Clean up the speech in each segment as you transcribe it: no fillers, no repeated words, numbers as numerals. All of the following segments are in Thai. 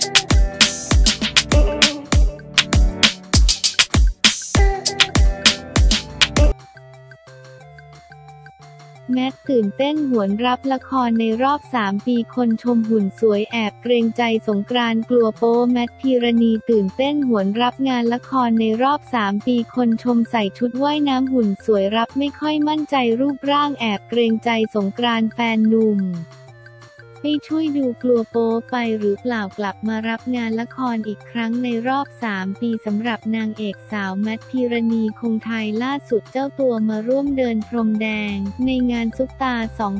แมทตื่นเต้นหวนรับละครในรอบ3 ปีคนชมหุ่นสวยแอบเกรงใจสงกรานต์กลัวโป๊แมทพีรณีตื่นเต้นหวนรับงานละครในรอบ3 ปีคนชมใส่ชุดว่ายน้ำหุ่นสวยรับไม่ค่อยมั่นใจรูปร่างแอบเกรงใจสงกรานต์แฟนหนุ่มให้ช่วยดูกลัวโป๊ไปหรือเปล่ากลับมารับงานละครอีกครั้งในรอบ3 ปีสำหรับนางเอกสาวแมทพีรณีคงไทยล่าสุดเจ้าตัวมาร่วมเดินพรมแดงในงานซุปตา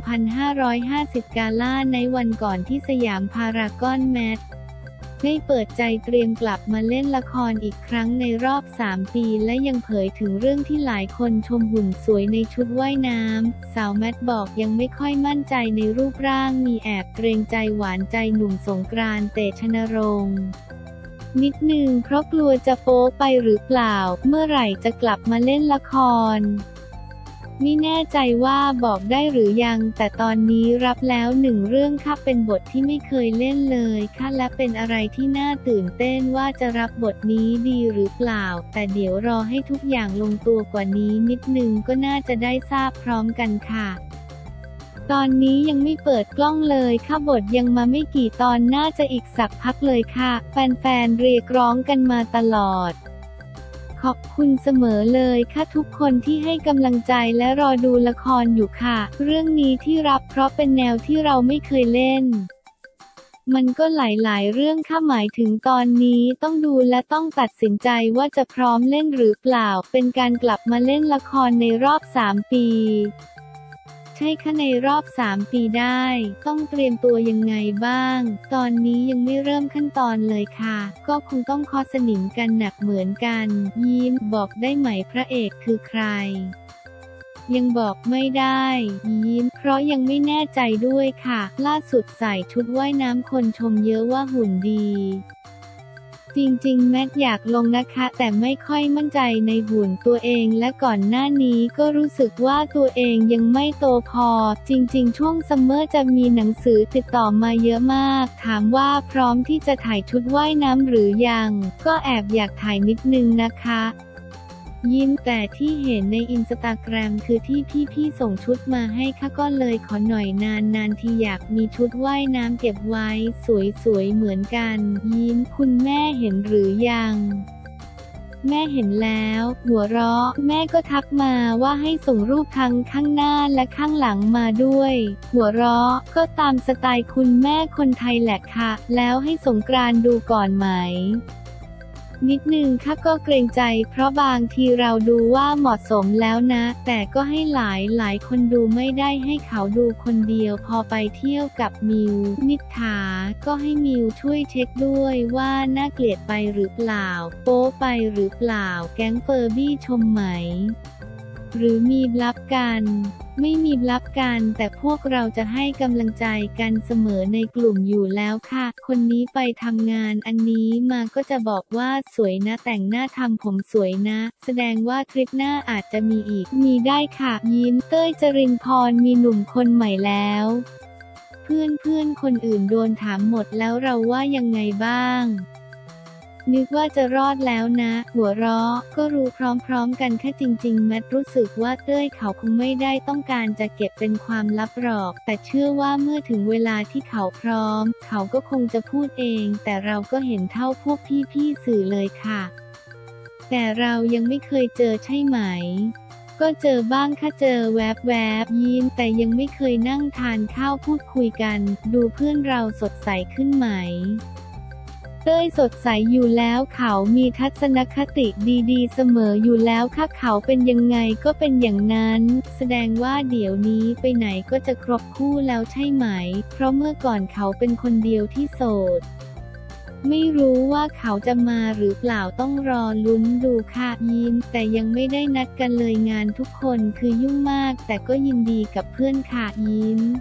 2550 กาล่าในวันก่อนที่สยามพารากอนแมทได้เปิดใจเตรียมกลับมาเล่นละครอีกครั้งในรอบ3 ปีและยังเผยถึงเรื่องที่หลายคนชมหุ่นสวยในชุดว่ายน้ำสาวแมทบอกยังไม่ค่อยมั่นใจในรูปร่างมีแอบเกรงใจหวานใจหนุ่มสงกรานต์ เตชะนรงค์นิดนึงเพราะกลัวจะโป๊ไปหรือเปล่าเมื่อไหร่จะกลับมาเล่นละครไม่แน่ใจว่าบอกได้หรือยังแต่ตอนนี้รับแล้ว1 เรื่องค่ะเป็นบทที่ไม่เคยเล่นเลยค่ะและเป็นอะไรที่น่าตื่นเต้นว่าจะรับบทนี้ดีหรือเปล่าแต่เดี๋ยวรอให้ทุกอย่างลงตัวกว่านี้นิดนึงก็น่าจะได้ทราบพร้อมกันค่ะตอนนี้ยังไม่เปิดกล้องเลยค่ะบทยังมาไม่กี่ตอนน่าจะอีกสักพักเลยค่ะแฟนๆเรียกร้องกันมาตลอดขอบคุณเสมอเลยค่ะทุกคนที่ให้กำลังใจและรอดูละครอยู่ค่ะเรื่องนี้ที่รับเพราะเป็นแนวที่เราไม่เคยเล่นมันก็หลายๆเรื่องค่ะหมายถึงตอนนี้ต้องดูและต้องตัดสินใจว่าจะพร้อมเล่นหรือเปล่าเป็นการกลับมาเล่นละครในรอบ3 ปีใช่ค่ะในรอบ3 ปีได้ต้องเตรียมตัวยังไงบ้างตอนนี้ยังไม่เริ่มขั้นตอนเลยค่ะก็คงต้องเคาะสนิมกันหนักเหมือนกันยิ้มบอกได้ไหมพระเอกคือใครยังบอกไม่ได้ยิ้มเพราะยังไม่แน่ใจด้วยค่ะล่าสุดใส่ชุดว่ายน้ำคนชมเยอะว่าหุ่นดีจริงๆแมทอยากลงนะคะแต่ไม่ค่อยมั่นใจในหุ่นตัวเองและก่อนหน้านี้ก็รู้สึกว่าตัวเองยังไม่โตพอจริงๆช่วงซัมเมอร์จะมีหนังสือติดต่อมาเยอะมากถามว่าพร้อมที่จะถ่ายชุดว่ายน้ำหรือยังก็แอบอยากถ่ายนิดนึงนะคะยิ้มแต่ที่เห็นในอินสตาแกรมคือที่พี่ๆส่งชุดมาให้ค่ะก็เลยขอหน่อยนานๆทีอยากมีชุดว่ายน้ำเก็บไว้สวยๆเหมือนกันยิ้มคุณแม่เห็นหรือยังแม่เห็นแล้วหัวเราะแม่ก็ทักมาว่าให้ส่งรูปทั้งข้างหน้าและข้างหลังมาด้วยหัวเราะก็ตามสไตล์คุณแม่คนไทยแหละค่ะแล้วให้สงกรานต์ดูก่อนไหมนิดนึงค่ะก็เกรงใจเพราะบางทีเราดูว่าเหมาะสมแล้วนะแต่ก็ให้หลายคนดูไม่ได้ให้เขาดูคนเดียวพอไปเที่ยวกับมิวนิษฐาก็ให้มิวช่วยเช็คด้วยว่าน่าเกลียดไปหรือเปล่าโป๊ไปหรือเปล่าแก๊งเฟอร์บี้ชมไหมหรือมีลับกันไม่มีลับกันแต่พวกเราจะให้กำลังใจกันเสมอในกลุ่มอยู่แล้วค่ะคนนี้ไปทำงานอันนี้มาก็จะบอกว่าสวยนะแต่งหน้าทำผมสวยนะแสดงว่าทริปหน้าอาจจะมีอีกมีได้ค่ะยิ้มเต้ยจรินพรมีหนุ่มคนใหม่แล้วเพื่อนคนอื่นโดนถามหมดแล้วเราว่ายังไงบ้างนึกว่าจะรอดแล้วนะหัวเราะก็รู้พร้อมกันแค่จริงๆแมทรู้สึกว่าเต้ยเขาคงไม่ได้ต้องการจะเก็บเป็นความลับหรอกแต่เชื่อว่าเมื่อถึงเวลาที่เขาพร้อมเขาก็คงจะพูดเองแต่เราก็เห็นเท่าพวกพี่สื่อเลยค่ะแต่เรายังไม่เคยเจอใช่ไหมก็เจอบ้างค่ะเจอแวบยิ้มแต่ยังไม่เคยนั่งทานข้าวพูดคุยกันดูเพื่อนเราสดใสขึ้นไหมเต้ยสดใสอยู่แล้วเขามีทัศนคติดีๆเสมออยู่แล้วค่ะเขาเป็นยังไงก็เป็นอย่างนั้นแสดงว่าเดี๋ยวนี้ไปไหนก็จะครบคู่แล้วใช่ไหมเพราะเมื่อก่อนเขาเป็นคนเดียวที่โสดไม่รู้ว่าเขาจะมาหรือเปล่าต้องรอลุ้นดูค่ะยิ้มแต่ยังไม่ได้นัดกันเลยงานทุกคนคือยุ่งมากแต่ก็ยินดีกับเพื่อนค่ะยิ้ม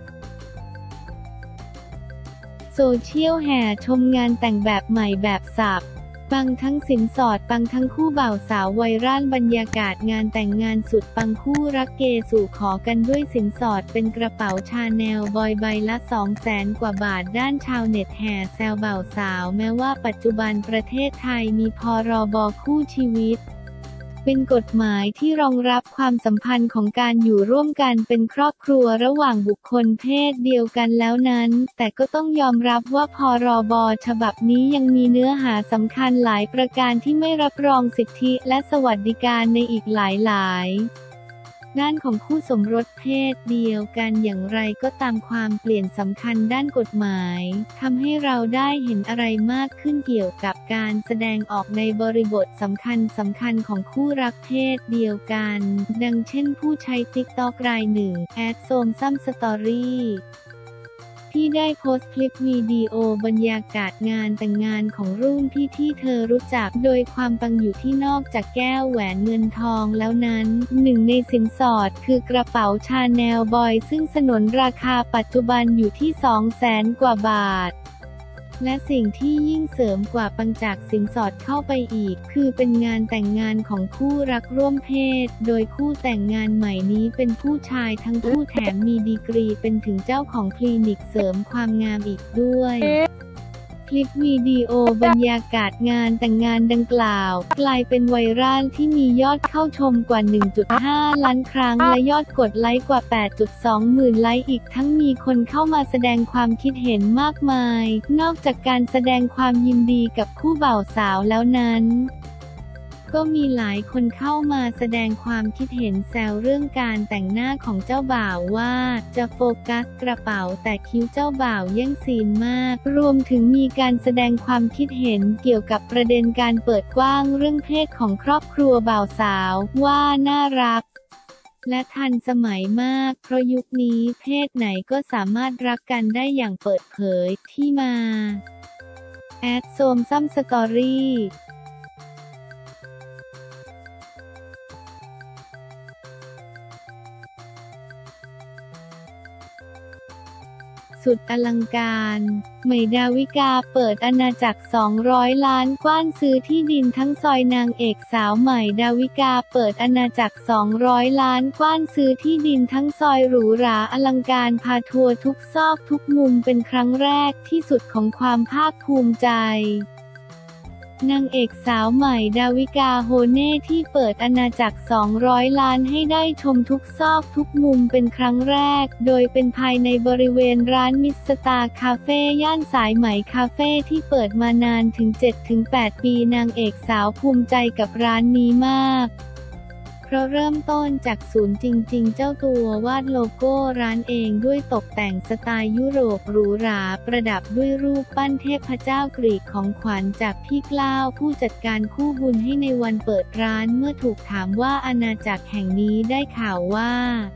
โซเชียลแห่ชมงานแต่งแบบใหม่แบบสับปังทั้งสินสอดปังทั้งคู่บ่าวสาววัยรุ่นบรรยากาศงานแต่งงานสุดปังคู่รักเกสู่ขอกันด้วยสินสอดเป็นกระเป๋าชาแนลบอยใบละ200,000 กว่าบาทด้านชาวเน็ตแห่แซวบ่าวสาวแม้ว่าปัจจุบันประเทศไทยมีพรบ.คู่ชีวิตเป็นกฎหมายที่รองรับความสัมพันธ์ของการอยู่ร่วมกันเป็นครอบครัวระหว่างบุคคลเพศเดียวกันแล้วนั้นแต่ก็ต้องยอมรับว่าพรบ.ฉบับนี้ยังมีเนื้อหาสำคัญหลายประการที่ไม่รับรองสิทธิและสวัสดิการในอีกหลายด้านของคู่สมรสเพศเดียวกันอย่างไรก็ตามความเปลี่ยนสำคัญด้านกฎหมายทำให้เราได้เห็นอะไรมากขึ้นเกี่ยวกับการแสดงออกในบริบทสำคัญของคู่รักเพศเดียวกันดังเช่นผู้ใช้ TikTok รายหนึ่ง@SomSomStoryที่ได้โพสต์คลิปวิดีโอบรรยากาศงานแต่งงานของรุ่นพี่ที่เธอรู้จักโดยความปังอยู่ที่นอกจากแก้วแหวนเงินทองแล้วนั้นหนึ่งในสินสอดคือกระเป๋าชาแนลบอยซึ่งสนนราคาปัจจุบันอยู่ที่200,000 กว่าบาทและสิ่งที่ยิ่งเสริมกว่าปังจากสินสอดเข้าไปอีกคือเป็นงานแต่งงานของคู่รักร่วมเพศโดยคู่แต่งงานใหม่นี้เป็นผู้ชายทั้งคู่แถมมีดีกรีเป็นถึงเจ้าของคลินิกเสริมความงามอีกด้วยคลิปวิดีโอบรรยากาศงานแต่งงานดังกล่าวกลายเป็นไวรัลที่มียอดเข้าชมกว่า 1.5 ล้านครั้งและยอดกดไลค์กว่า 8.2 หมื่นไลค์อีกทั้งมีคนเข้ามาแสดงความคิดเห็นมากมายนอกจากการแสดงความยินดีกับคู่บ่าวสาวแล้วนั้นก็มีหลายคนเข้ามาแสดงความคิดเห็นแซวเรื่องการแต่งหน้าของเจ้าบ่าวว่าจะโฟกัสกระเป๋าแต่คิ้วเจ้าบ่าวแย่งซีนมากรวมถึงมีการแสดงความคิดเห็นเกี่ยวกับประเด็นการเปิดกว้างเรื่องเพศของครอบครัวบ่าวสาวว่าน่ารักและทันสมัยมากเพราะยุคนี้เพศไหนก็สามารถรักกันได้อย่างเปิดเผยที่มา@SomSomStoryสุดอลังการใหม่ดาวิกาเปิดอาณาจักร200 ล้านกว้านซื้อที่ดินทั้งซอยนางเอกสาวใหม่ดาวิกาเปิดอาณาจักร200 ล้านกว้านซื้อที่ดินทั้งซอยหรูหราอลังการพาทัวร์ทุกซอกทุกมุมเป็นครั้งแรกที่สุดของความภาคภูมิใจนางเอกสาวใหม่ดาวิกาโฮเน่ที่เปิดอาณาจักร200 ล้านให้ได้ชมทุกซอกทุกมุมเป็นครั้งแรกโดยเป็นภายในบริเวณร้านมิสตาร์คาเฟ่ย่านสายไหมคาเฟ่ที่เปิดมานานถึง 7-8 ปีนางเอกสาวภูมิใจกับร้านนี้มากเพราะเริ่มต้นจากศูนย์จริงๆเจ้าตัววาดโลโก้ร้านเองด้วยตกแต่งสไตล์ยุโรปหรูหราประดับด้วยรูปปั้นเทพเจ้ากรีกของขวัญจากพี่กล้าวผู้จัดการคู่บุญให้ในวันเปิดร้านเมื่อถูกถามว่าอาณาจักรแห่งนี้ได้ข่าวว่า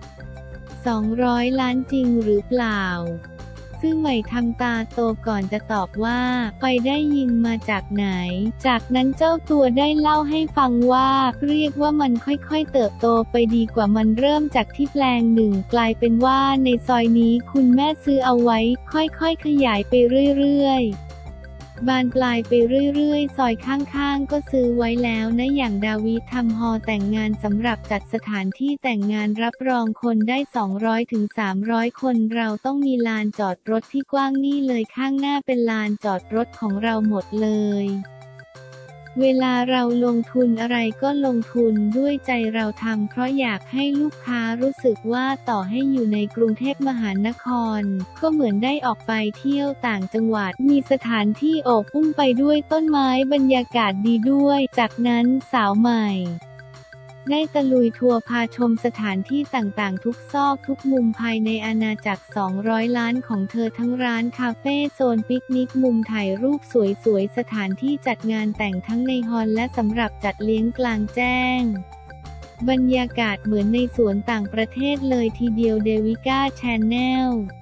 200 ล้านจริงหรือเปล่าซึ่งใหม่ทำตาโตก่อนจะตอบว่าไปได้ยินมาจากไหนจากนั้นเจ้าตัวได้เล่าให้ฟังว่าเรียกว่ามันค่อยๆเติบโตไปดีกว่ามันเริ่มจากที่แปลงหนึ่งกลายเป็นว่าในซอยนี้คุณแม่ซื้อเอาไว้ค่อยๆขยายไปเรื่อยๆบานปลายไปเรื่อยๆซอยข้างๆก็ซื้อไว้แล้วนะอย่างดาวิทำฮอลล์แต่งงานสำหรับจัดสถานที่แต่งงานรับรองคนได้ 200-300 คนเราต้องมีลานจอดรถที่กว้างนี่เลยข้างหน้าเป็นลานจอดรถของเราหมดเลยเวลาเราลงทุนอะไรก็ลงทุนด้วยใจเราทำเพราะอยากให้ลูกค้ารู้สึกว่าต่อให้อยู่ในกรุงเทพมหานครก็เหมือนได้ออกไปเที่ยวต่างจังหวัดมีสถานที่โอบอุ้มไปด้วยต้นไม้บรรยากาศดีด้วยจากนั้นสาวใหม่ได้ตะลุยทัวร์พาชมสถานที่ต่างๆทุกซอกทุกมุมภายในอาณาจักร200 ล้านของเธอทั้งร้านคาเฟ่โซนปิกนิกมุมถ่ายรูปสวยๆสถานที่จัดงานแต่งทั้งในฮอลล์และสำหรับจัดเลี้ยงกลางแจ้งบรรยากาศเหมือนในสวนต่างประเทศเลยทีเดียวเดวิก้าแชนแนล